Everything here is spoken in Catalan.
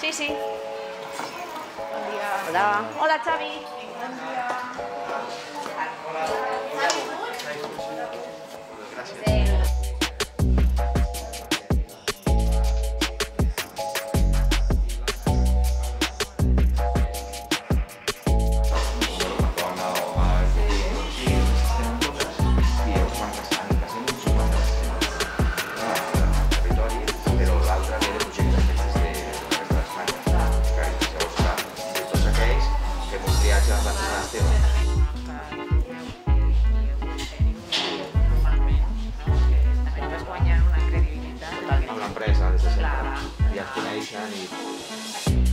Sí, sí. Bon dia. Hola. Hola, Xavi. Bon dia. Amb l'empresa, des de sempre. Ja et coneixen i...